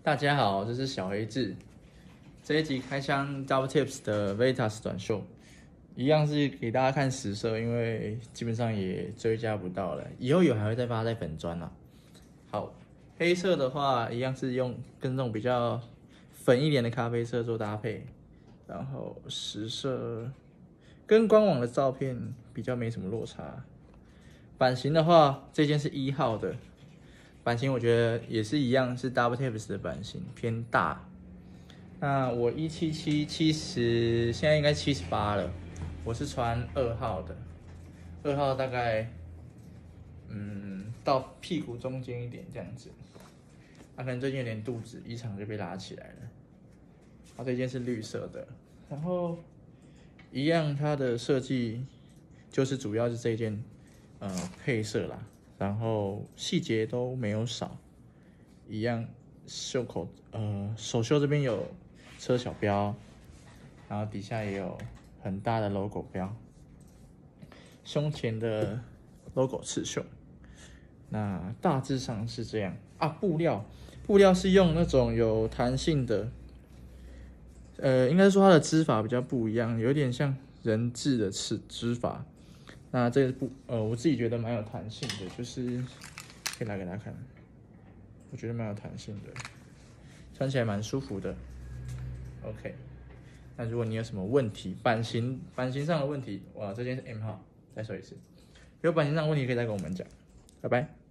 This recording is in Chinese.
大家好，这是小黑智。这一集开箱 Double Tips 的 Vitas 短袖，一样是给大家看实色，因为基本上也追加不到了。以后有还会再发在粉专啦。好，黑色的话一样是用跟这种比较粉一点的咖啡色做搭配，然后实色跟官网的照片比较没什么落差。版型的话，这件是1号的。版型我觉得也是一样，是 Double Tips 的版型，偏大。那我177 70，现在应该78了。我是穿2号的，2号大概到屁股中间一点这样子。可能最近有点肚子，衣长就被拉起来了。这件是绿色的，然后一样它的设计就是主要是这件配色啦。然后细节都没有少，一样袖口手袖这边有车小标，然后底下也有很大的 logo 标，胸前的 logo 刺绣，那大致上是这样啊。布料是用那种有弹性的，应该说它的织法比较不一样，有点像人质的织法。那这个我自己觉得蛮有弹性的，就是可以拿给大家看，我觉得蛮有弹性的，穿起来蛮舒服的。OK， 那如果你有什么问题，版型上的问题，哇，这件是 M 号，再说一次，有版型上的问题可以再跟我们讲，拜拜。